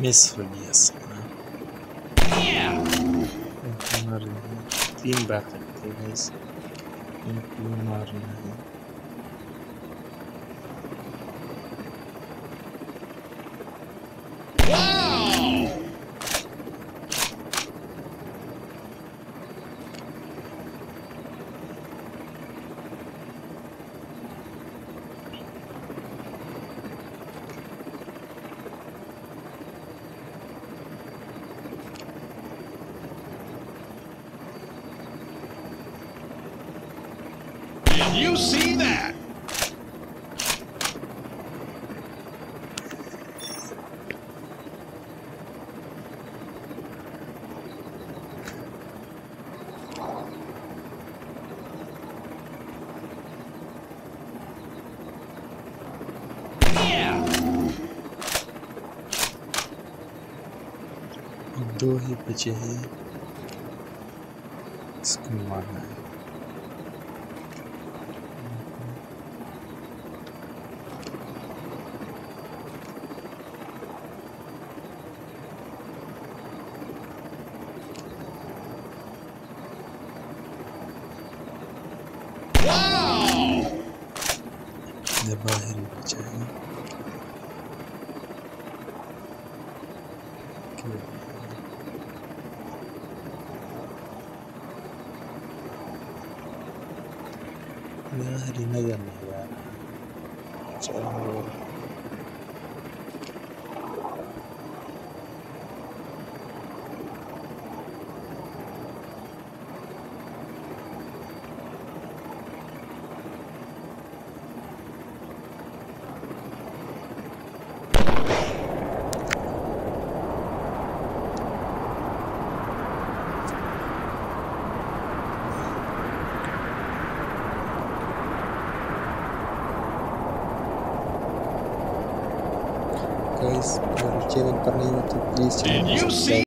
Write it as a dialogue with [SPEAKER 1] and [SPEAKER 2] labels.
[SPEAKER 1] Miss हो गया साला। मर गया। 3 बार करते गाइस, इनको मारना है।
[SPEAKER 2] Did you see that?
[SPEAKER 1] अब 2 ही बचे हैं, इसको मारना है। ये बाहर ही बचा है। बाहर ही नजर नहीं आ रहा। चलो गाइस, अगर चैनल पर नहीं हो तो प्लीज चैनल को सब्सक्राइब